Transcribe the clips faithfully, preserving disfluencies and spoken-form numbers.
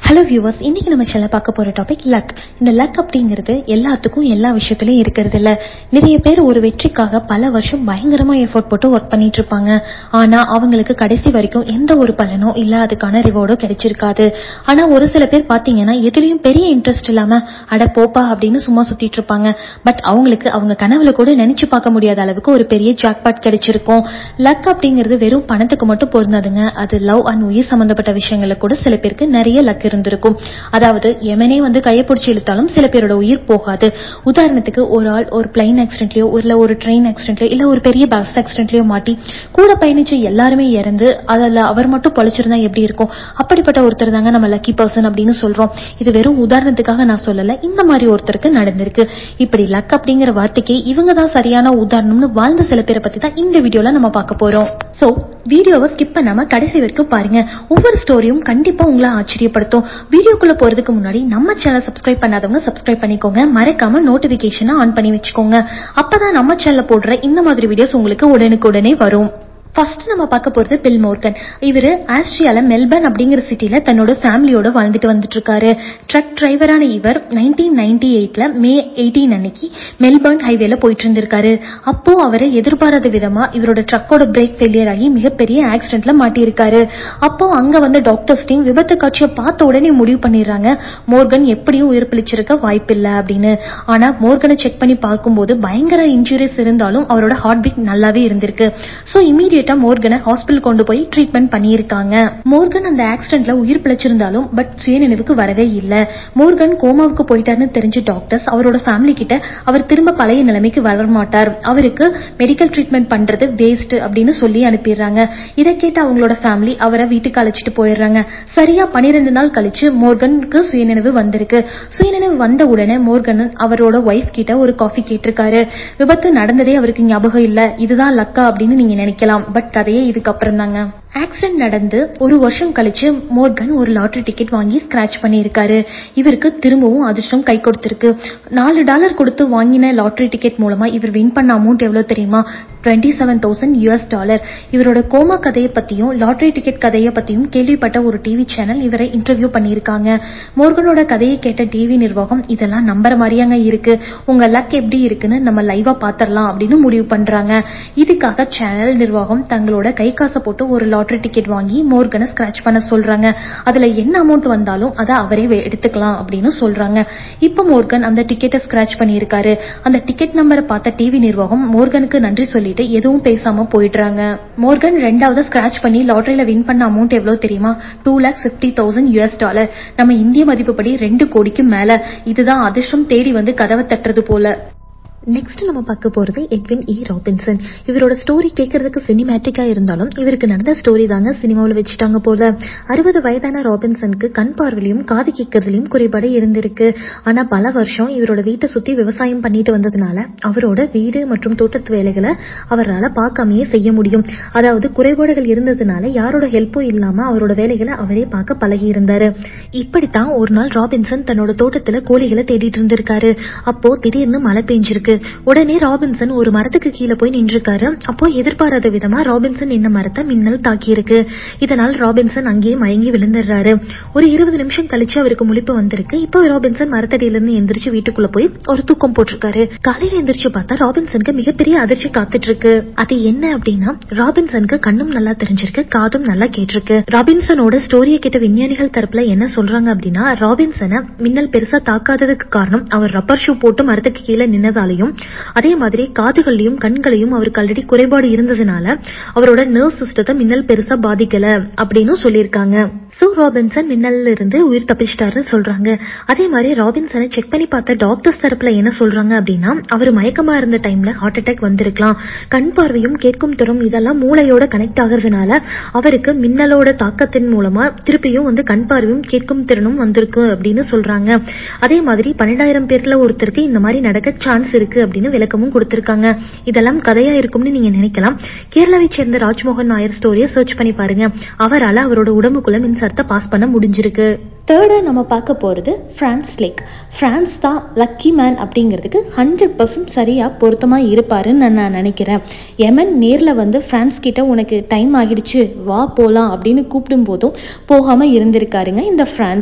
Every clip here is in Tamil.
ஹலோ வியூவர்ஸ், இன்னைக்கு நம்ம சேனல்ல பார்க்க போற டாபிக் லக். இந்த லக் அப்படிங்கிறது எல்லாத்துக்கும் எல்லா விஷயத்திலயும் இருக்கிறது இல்ல. நிறைய பேர் ஒரு வெற்றிக்காக பல வருஷம் பயங்கரமா எஃபோர்ட் போட்டு ஒர்க் பண்ணிட்டு இருப்பாங்க. ஆனா அவங்களுக்கு கடைசி வரைக்கும் எந்த ஒரு பலனோ இல்ல அதுக்கான ரிவார்டோ கிடைச்சிருக்காது. ஆனா ஒரு சில பேர் பாத்தீங்கன்னா எதுலயும் பெரிய இன்ட்ரெஸ்ட் இல்லாம அட போப்பா அப்படின்னு சும்மா சுத்திட்டு இருப்பாங்க. பட் அவங்களுக்கு அவங்க கனவுல கூட நினைச்சு பார்க்க முடியாத அளவுக்கு ஒரு பெரிய ஜாக்பாட் கிடைச்சிருக்கும். லக் அப்படிங்கிறது வெறும் பணத்துக்கு மட்டும் பொருந்தாதுங்க. அது லவ் அண்ட் உயிர் சம்பந்தப்பட்ட விஷயங்கள்ல கூட சில பேருக்கு நிறைய லக் இருந்திருக்கும். அதாவது எமனே வந்து கையை பிடிச்சி இழுத்தாலும் சில பேரோட உயிர் போகாது. உதாரணத்துக்கு ஒரு ஆள் ஒரு பிளைன் ஆக்சிடென்ட்லயோ இல்ல ஒரு ட்ரெயின் ஆக்சிடென்ட்லயோ இல்ல ஒரு பெரிய பஸ் ஆக்சிடென்ட்லயோ மாட்டி கூட பயணிச்ச எல்லாருமே இறந்து அதுல அவர் மட்டும் பொழைச்சிருந்தா எப்படி இருக்கும்? அப்படிப்பட்ட ஒருத்தர் தாங்க நம்ம லக்கி பர்சன் அப்படின்னு சொல்றோம். இது வெறும் உதாரணத்துக்காக நான் சொல்லல, இந்த மாதிரி ஒருத்தருக்கு நடந்திருக்கு. இப்படி லக் அப்படிங்கிற வார்த்தைக்கு இவங்க தான் சரியான உதாரணம்னு வாழ்ந்த சில பேரை பத்தி தான் இந்த வீடியோல நம்ம பார்க்க போறோம். சோ வீடியோவை ஸ்கிப் பண்ணாம கடைசி வரைக்கும் பாருங்க. ஒவ்வொரு ஸ்டோரியும் கண்டிப்பா உங்களை ஆச்சரியப்படுத்தும். வீடியோக்குள்ள போறதுக்கு முன்னாடி நம்ம சேனல் சப்ஸ்கிரைப் பண்ணாதவங்க சப்ஸ்கிரைப் பண்ணிக்கோங்க. மறக்காம நோட்டிபிகேஷனை ஆன் பண்ணி வச்சுக்கோங்க. அப்பதான் நம்ம சேனல்ல போடுற இந்த மாதிரி வீடியோஸ் உங்களுக்கு உடனுக்குடனே வரும். ஃபர்ஸ்ட் நம்ம பார்க்க போறது பில் மோர்கன். இவரு ஆஸ்திரேலியால மெல்பர்ன் அப்படிங்கிற சிட்டில தன்னோட ஃபேமிலியோட வாழ்ந்துட்டு வந்துட்டு இருக்காரு. ட்ரக் டிரைவரான இவர் நைன்டீன் நைன்டி எயிட்ல மே எயிட்டீன் அன்னைக்கு மெல்பர்ன் ஹைவேல போயிட்டு இருந்திருக்காரு. அப்போ அவரை எதிர்பாராத விதமா இவரோட ட்ரக்கோட பிரேக் ஃபெயிலியர் ஆகி மிகப்பெரிய ஆக்சிடென்ட்ல மாட்டியிருக்காரு. அப்போ அங்க வந்து டாக்டர்ஸ் டீம் விபத்து காட்சியை பார்த்த உடனே முடிவு பண்ணிடுறாங்க மோர்கன் எப்படியும் உயிர் பிழைச்சிருக்க வாய்ப்பில்லை அப்படின்னு. ஆனா மோர்கனை செக் பண்ணி பார்க்கும்போது பயங்கர இன்ஜுரிஸ் இருந்தாலும் அவரோட ஹார்ட் பீட் நல்லாவே இருந்திருக்கு. சோ இமீடியட் மோர்கனை ஹாஸ்பிடல் கொண்டு போய் ட்ரீட்மெண்ட் பண்ணியிருக்காங்க. மோர்கன் அந்த ஆக்சிடென்ட்ல உயிர் பிழைச்சிருந்தாலும் பட் சுயநினைவுக்கு வரவே இல்ல. மோர்கன் கோமாவுக்கு போயிட்டாருன்னு தெரிஞ்ச டாக்டர்ஸ் அவரோட ஃபேமிலி கிட்ட அவர் திரும்ப பழைய நிலைமைக்கு வர மாட்டார், அவருக்கு மெடிக்கல் ட்ரீட்மெண்ட் பண்றது வேஸ்ட் அப்படின்னு சொல்லி அனுப்பிடுறாங்க. இதை கேட்டு அவங்களோட ஃபேமிலி அவரை வீட்டுக்கு அழைச்சிட்டு போயிடுறாங்க. சரியா பனிரெண்டு நாள் கழிச்சு மோர்கனுக்கு சுயநினைவு வந்திருக்கு. சுயநினைவு வந்த உடனே மோர்கன் அவரோட ஒய்ஃப் கிட்ட ஒரு காஃபி கேட்டிருக்காரு. விபத்து நடந்ததே அவருக்கு ஞாபகம் இல்ல. இதுதான் லக்கா அப்படின்னு நீங்க நினைக்கலாம். பட் கதையே இதுக்கப்புறம் தாங்க. ஆக்சிடென்ட் நடந்து ஒரு வருஷம் கழிச்சு மோர்கன் ஒரு லாட்டரி டிக்கெட் வாங்கி ஸ்கிராச் பண்ணியிருக்காரு. இவருக்கு திரும்பவும் அதிர்ஷ்டம் கை கொடுத்திருக்கு. நாலு டாலர் கொடுத்து வாங்கின லாட்டரி டிக்கெட் மூலமா இவர் வின் பண்ண அமௌண்ட் எவ்வளவு தெரியுமா? Twenty seven thousand US dollar. இவரோட கோமா கதையை பத்தியும் லாட்டரி டிக்கெட் கதையை பத்தியும் கேள்விப்பட்ட ஒரு டிவி சேனல் இவரை இன்டர்வியூ பண்ணியிருக்காங்க. மோர்கனோட கதையை கேட்ட டிவி நிர்வாகம் இதெல்லாம் நம்புற மாதிரியாங்க இருக்கு, உங்க லக் எப்படி இருக்குன்னு நம்ம லைவா பாத்திரலாம் அப்படின்னு முடிவு பண்றாங்க. இதுக்காக சேனல் நிர்வாகம் தங்களோட கை காசை போட்டு ஒரு லாட்டரி டிக்கெட் வாங்கி மோர்கனை ஸ்கிராச் பண்ண சொல்றாங்க. அதுல என்ன அமௌண்ட் வந்தாலும் அதை அவரே எடுத்துக்கலாம் அப்படின்னு சொல்றாங்க. இப்ப மோர்கன் அந்த டிக்கெட்டை ஸ்கிராச் பண்ணியிருக்காரு. அந்த டிக்கெட் நம்பரை பார்த்த டிவி நிர்வாகம் மோர்கனுக்கு நன்றி சொல்லிட்டு எதுவும் பேசாம போயிடுறாங்க. மோர்கன் ரெண்டாவது ஸ்கிராச் பண்ணி லாட்டரியில வின் பண்ண அமௌண்ட் எவ்வளவு தெரியுமா? Two lakhs fifty thousand US dollar. நம்ம இந்திய மதிப்புப்படி ரெண்டு கோடிக்கு மேல. இதுதான் அதிர்ஷ்டம் தேடி வந்து கதவை தட்டுறது போல. நெக்ஸ்ட் நம்ம பார்க்க போறது எட்வின் இ ராபின்சன். இவரோட ஸ்டோரி கேட்கறதுக்கு சினிமேட்டிக்கா இருந்தாலும் இவருக்கு நடந்த ஸ்டோரி தாங்க சினிமாவில் வச்சுட்டாங்க போல. அறுபது வயதான ராபின்சனுக்கு கண் பார்வையிலும் காது கேட்கறதுலயும் குறைபாடு இருந்திருக்கு. ஆனா பல வருஷம் இவரோட வீட்டை சுத்தி விவசாயம் பண்ணிட்டு வந்ததுனால அவரோட வீடு மற்றும் தோட்டத்து வேலைகளை அவரால் பார்க்காமையே செய்ய முடியும். அதாவது குறைபாடுகள் இருந்ததுனால யாரோட ஹெல்ப்பும் இல்லாம அவரோட வேலைகளை அவரே பார்க்க பழகி இருந்தாரு. இப்படித்தான் ஒரு நாள் ராபின்சன் தன்னோட தோட்டத்துல கோழிகளை தேடிட்டு இருந்திருக்காரு. அப்போ திடீர்னு மழை பெஞ்சிருக்கு. உடனே ராபின்சன் ஒரு மரத்துக்கு கீழே போய் நின்றுருக்காரு. அப்போ எதிர்பாராத விதமா ராபின்சன் நின்ன மரத்தை மின்னல் தாக்கி இருக்கு. இதனால் ராபின்சன் அங்கேயே மயங்கி விழுந்துடுறாரு. ஒரு இருபது நிமிஷம் கழிச்சு அவருக்கு முழிப்பு வந்திருக்கு. இப்போ ராபின்சன் மரத்தடியில இருந்து எந்திரிச்சு வீட்டுக்குள்ள போய் ஒரு தூக்கம் போட்டிருக்காரு. காலையில எந்திரிச்சு பார்த்தா ராபின்சனுக்கு மிகப்பெரிய அதிர்ச்சி காத்துட்டு இருக்கு. அது என்ன அப்படின்னா ராபின்சனுக்கு கண்ணும் நல்லா தெரிஞ்சிருக்கு, காதும் நல்லா கேட்டிருக்கு. ராபின்சனோட ஸ்டோரியை கேட்ட விஞ்ஞானிகள் தரப்புல என்ன சொல்றாங்க அப்படின்னா ராபின்சனை மின்னல் பெருசா தாக்காததுக்கு காரணம் அவர் ரப்பர் ஷூ போட்டு மரத்துக்கு கீழே நின்னதாலையும் அதே மாதிரி காதுகளையும் கண்களையும் அவருக்கு ஆல்ரெடி குறைபாடு இருந்ததுனால அவரோட நர்வ் சிஸ்டத்தை மின்னல் பெருசா பாதிக்கல அப்படின்னு சொல்லியிருக்காங்க. சோ ராபின்சன் மின்னல்ல இருந்து உயிர் தப்பிச்சிட்டாருன்னு சொல்றாங்க. அதே மாதிரி ராபின்சனை செக் பண்ணி பார்த்த டாக்டர்ஸ் தரப்புல என்ன சொல்றாங்க அப்படின்னா அவர் மயக்கமா இருந்த டைம்ல ஹார்ட் அட்டாக் வந்திருக்கலாம். கண் பார்வையும் கேட்கும் திறன் இதெல்லாம் மூளையோட கனெக்ட் ஆகிறதுனால அவருக்கு மின்னலோட தாக்கத்தின் மூலமா திருப்பியும் வந்து கண் பார்வையும் கேட்கும் திறனும் வந்திருக்கு அப்படின்னு சொல்றாங்க. அதே மாதிரி பன்னெண்டாயிரம் பேர்ல ஒருத்தருக்கு இந்த மாதிரி நடக்க சான்ஸ் இருக்கு அப்படின்னு விளக்கமும் கொடுத்திருக்காங்க. இதெல்லாம் கதையா இருக்கும்னு நீங்க நினைக்கலாம். கேரளாவை சேர்ந்த ராஜ்மோகன் நாயர் ஸ்டோரியை சர்ச் பண்ணி பாருங்க. அவரால் அவரோட உடம்புக்குள்ள மின்சாரத்தை பாஸ் பண்ண முடிஞ்சிருக்கு. தேர்டா நம்ம பார்க்க போறது பிரான்ஸ் லேக். பிரான்ஸ் தான் லக்கி மேன் அப்படிங்கிறதுக்கு ஹண்ட்ரட் பர்சன்ட் சரியா பொருத்தமா இருப்பாருன்னு நான் நினைக்கிறேன். எமன் நேர்ல வந்து பிரான்ஸ் கிட்ட உனக்கு டைம் ஆகிடுச்சு வா போலாம் அப்படின்னு கூப்பிடும் போதும் போகாம இருந்திருக்காருங்க இந்த பிரான்ஸ்.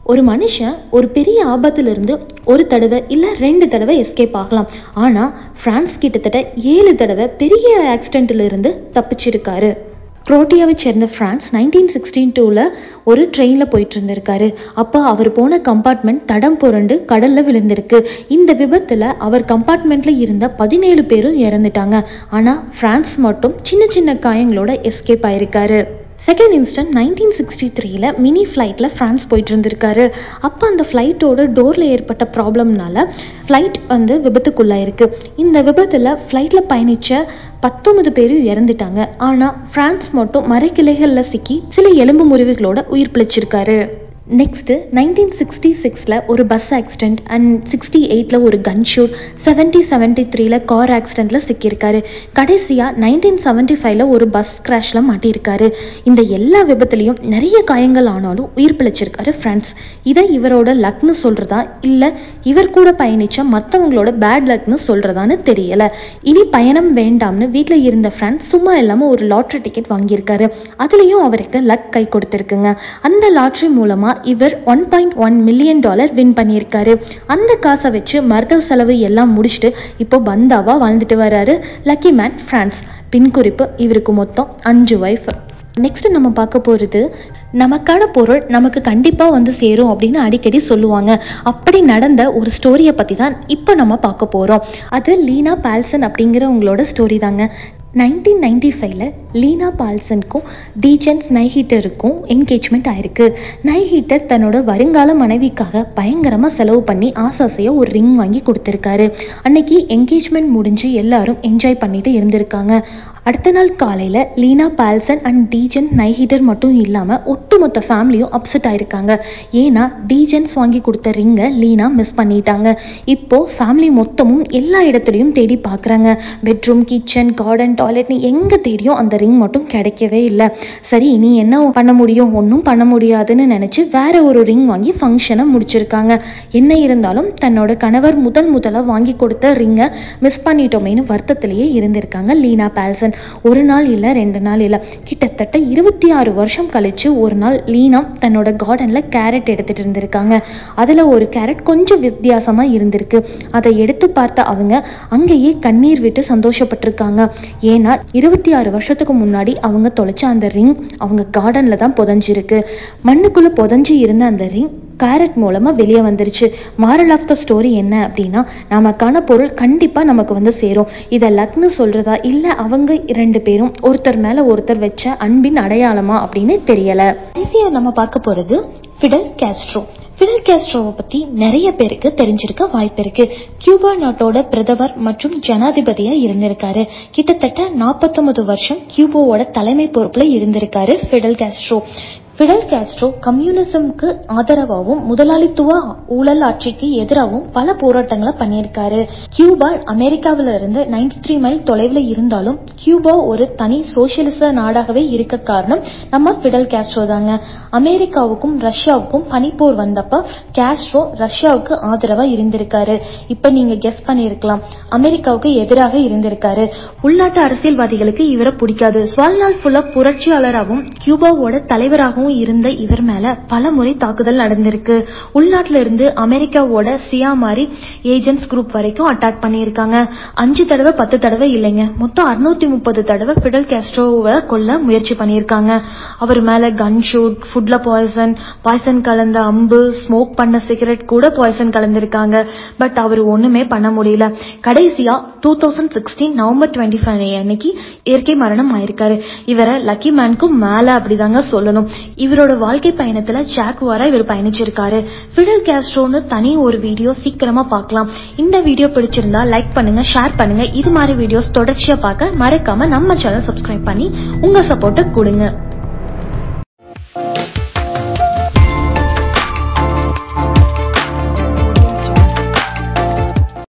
ஒரு மனுஷன் ஒரு பெரிய ஆபத்திலிருந்து ஒரு தடவை இல்ல ரெண்டு தடவை எஸ்கேப் ஆகலாம். ஆனா பிரான்ஸ் கிட்டத்தட்ட ஏழு தடவை பெரிய ஆக்சிடென்ட்ல இருந்து தப்பிச்சிருக்காரு. குரோட்டியாவை சேர்ந்த பிரான்ஸ் நைன்டீன் சிக்ஸ்டீன் டூல ஒரு ட்ரெயின்ல போயிட்டு இருந்திருக்காரு. அப்போ அவர் போன கம்பார்ட்மெண்ட் தடம் புரண்டு கடல்ல விழுந்திருக்கு. இந்த விபத்துல அவர் கம்பார்ட்மெண்ட்ல இருந்த பதினேழு பேரும் இறந்துட்டாங்க. ஆனா பிரான்ஸ் மட்டும் சின்ன சின்ன காயங்களோட எஸ்கேப் ஆயிருக்காரு. செகண்ட் இன்ஸ்டன்ட் நைன்டீன் சிக்ஸ்டி த்ரீல மினி ஃப்ளைட்ல பிரான்ஸ் போயிட்டு இருந்திருக்காரு. அப்போ அந்த ஃப்ளைட்டோட டோர்ல ஏற்பட்ட ப்ராப்ளம்னால ஃப்ளைட் வந்து விபத்துக்குள்ளாயிருக்கு. இந்த விபத்துல ஃப்ளைட்ல பயணிச்ச பத்தொன்பது பேரும் இறந்துட்டாங்க. ஆனா பிரான்ஸ் மட்டும் மரக்கிளைகள்ல சிக்கி சில எலும்பு முறிவுகளோட உயிர் பிழைச்சிருக்காரு. நெக்ஸ்ட் நைன்டீன் சிக்ஸ்டி சிக்ஸ்ல ஒரு பஸ் ஆக்சிடென்ட் அண்ட் சிக்ஸ்டி எயிட்ல ஒரு கன் ஷூட், செவன்டி செவன்டி த்ரீல கார் ஆக்சிடென்ட்ல சிக்கியிருக்காரு. கடைசியா நைன்டீன் செவன்டி ஃபைவ்ல ஒரு பஸ் கிராஷ்ல மாட்டியிருக்காரு. இந்த எல்லா விபத்துலையும் நிறைய காயங்கள் ஆனாலும் உயிர் பிழைச்சிருக்காரு பிரான்ஸ். இதை இவரோட லக்னு சொல்றதா இல்ல இவர் கூட பயணிச்ச மற்றவங்களோட பேட் லக்னு சொல்றதான்னு தெரியல. இனி பயணம் வேண்டாம்னு வீட்டுல இருந்த பிரான்ஸ் சும்மா இல்லாம ஒரு லாட்ரி டிக்கெட் வாங்கியிருக்காரு. அதுலயும் அவருக்கு லக் கை கொடுத்திருக்குங்க. அந்த லாட்ரி மூலமா இவர் one point one million dollar win பண்ணியிருக்காரு. அந்த காசை வச்சு மருத்துவ செலவு எல்லாம் முடிச்சுட்டு இப்போ பந்தாவா வாழ்ந்துட்டு வர்றாரு லக்கி மேன் பிரான்ஸ். பின் குறிப்பு, இவருக்கு மொத்தம் அஞ்சு வைஃப். நெக்ஸ்ட் நம்ம பார்க்க போறது, நமக்கான பொருள் நமக்கு கண்டிப்பா வந்து சேரும் அப்படின்னு அடிக்கடி சொல்லுவாங்க. அப்படி நடந்த ஒரு ஸ்டோரியை பத்தி தான் இப்போ நம்ம பார்க்க போறோம். அது லீனா பால்சன் அப்படிங்கிறவங்களோட ஸ்டோரி தாங்க. நைன்டீன் நைன்டி ஃபைவ்ல லீனா பால்சனுக்கும் டீஜன்ஸ் நைஹீட்டருக்கும் என்கேஜ்மெண்ட் ஆயிருக்கு. நைஹீட்டர் தன்னோட வருங்கால மனைவிக்காக பயங்கரமா செலவு பண்ணி ஆசாசையா ஒரு ரிங் வாங்கி கொடுத்திருக்காரு. அன்னைக்கு என்கேஜ்மெண்ட் முடிஞ்சு எல்லாரும் என்ஜாய் பண்ணிட்டு இருந்திருக்காங்க. அடுத்த நாள் காலையில லீனா பால்சன் அண்ட் டீஜன் நைஹீட்டர் மட்டும் இல்லாம ஒட்டுமொத்த ஃபேமிலியும் அப்செட் ஆயிருக்காங்க. ஏன்னா டீஜன்ஸ் வாங்கி கொடுத்த ரிங்கை லீனா மிஸ் பண்ணிட்டாங்க. இப்போ ஃபேமிலி மொத்தமும் எல்லா இடத்துலையும் தேடி பாக்குறாங்க. பெட்ரூம், கிச்சன், கார்டன், டாய்லெட்னு எங்க தேடியும் அந்த ரிங் மட்டும் கிடைக்கவே இல்லை. சரி, இனி என்ன பண்ண முடியும், ஒன்றும் பண்ண முடியாதுன்னு நினைச்சு வேற ஒரு ரிங் வாங்கி ஃபங்க்ஷனை முடிச்சிருக்காங்க. என்ன இருந்தாலும் தன்னோட கணவர் முதல் முதலா வாங்கி கொடுத்த ரிங்கை மிஸ் பண்ணிட்டோமேனு வருத்தத்திலேயே இருந்திருக்காங்க லீனா பால்சன். ஒரு நாள் இல்ல, ரெண்டு நாள் இல்ல, கிட்டத்தட்ட இருபத்தி ஆறு வருஷம் கழிச்சு ஒரு நாள் லீனா தன்னோட கார்டன்ல கேரட் எடுத்துட்டு இருந்திருக்காங்க. அதுல ஒரு கேரட் கொஞ்சம் வித்தியாசமா இருந்திருக்கு. அதை எடுத்து பார்த்த அவங்க அங்கேயே கண்ணீர் விட்டு சந்தோஷப்பட்டிருக்காங்க. ஏன்னா இருபத்தி ஆறு வருஷத்துக்கு முன்னாடி அவங்க தொலைச்ச அந்த ரிங் அவங்க கார்டன்ல தான் புதஞ்சிருக்கு. மண்ணுக்குள்ள புதஞ்சு இருந்த அந்த ரிங் கேரட் மூலமா வெளியே வந்துருச்சு. மாரல் ஆஃப் த ஸ்டோரி என்ன அப்படின்னா, நமக்கான பொருள் கண்டிப்பா நமக்கு வந்து சேரும். இதை லக்னு சொல்றதா இல்ல அவங்க ரெண்டு பேரும் ஒருத்தர் மேல ஒருத்தர் வச்ச அன்பின் அடையாளமா அப்படின்னு தெரியல. கடைசியா நம்ம பார்க்க போறது ஃபிடல் காஸ்ட்ரோ. ஃபிடல் காஸ்ட்ரோவை பத்தி நிறைய பேருக்கு தெரிஞ்சிருக்க வாய்ப்பு இருக்கு. கியூபா நாட்டோட பிரதமர் மற்றும் ஜனாதிபதியா இருந்திருக்காரு. கிட்டத்தட்ட நாற்பத்தொன்பது வருஷம் கியூபாவோட தலைமை பொறுப்புல இருந்திருக்காரு ஃபிடல் காஸ்ட்ரோ. ஃபிடல் காஸ்ட்ரோ கம்யூனிசம்க்கு ஆதரவாகவும் முதலாளித்துவ ஊழல் ஆட்சிக்கு எதிராகவும் பல போராட்டங்களை பண்ணியிருக்காரு. கியூபா அமெரிக்காவில இருந்து நைன்டி த்ரீ மைல் தொலைவில் இருந்தாலும் கியூபா ஒரு தனி சோசியலிச நாடாகவே இருக்க காரணம் நம்ம ஃபிடல் காஸ்ட்ரோ தாங்க. அமெரிக்காவுக்கும் ரஷ்யாவுக்கும் பனிப்போர் வந்தப்ப காஸ்ட்ரோ ரஷ்யாவுக்கு ஆதரவா இருந்திருக்காரு. இப்ப நீங்க கெஸ் பண்ணிருக்கலாம், அமெரிக்காவுக்கு எதிராக இருந்திருக்காரு. உள்நாட்டு அரசியல்வாதிகளுக்கு இவரை பிடிக்காது. வாழ்நாள் ஃபுல்லா புரட்சியாளராகவும் கியூபாவோட தலைவராகவும் இருந்த இவர் மேல பல முறை தாக்குதல் நடந்திருக்கு. உள்நாட்டுல இருந்து அமெரிக்காவோட சியா மாதிரி ஏஜென்ட்ஸ் குரூப் வரைக்கும் அட்டாக் பண்ணியிருக்காங்க. அஞ்சு தடவை பத்து தடவை இல்லைங்க, மொத்தம் அறுநூத்தி முப்பது தடவை ஃபிடல் காஸ்ட்ரோவை கொல்ல முயற்சி பண்ணியிருக்காங்க. அவர் மேல கன் ஷூட், ஃபுட்ல பாய்சன், பாய்சன் கலந்த அம்பு, ஸ்மோக் பண்ண சிகரெட் கூட பாய்சன் கலந்திருக்காங்க. பட் அவர் ஒண்ணுமே பண்ண முடியல. கடைசியா two thousand sixteen November twenty five அன்னைக்கு இயற்கை மரணம் ஆயிருக்காரு. இவரை லக்கி மேனுக்கும் மேல அப்படிதாங்க சொல்லணும். இவரோட வாழ்க்கை பயணத்துல ஜாக்குவாரா இவர் பயணிச்சிருக்காரு. ஃபிடல் காஸ்ட்ரோன்னு தனி ஒரு வீடியோ சீக்கிரமா பார்க்கலாம். இந்த வீடியோ பிடிச்சிருந்தா லைக் பண்ணுங்க, ஷேர் பண்ணுங்க. இது மாதிரி வீடியோஸ் தொடர்ச்சியா பார்க்க மறக்காம நம்ம சேனல் சப்ஸ்கிரைப் பண்ணி உங்க சப்போர்ட்டை கொடுங்க.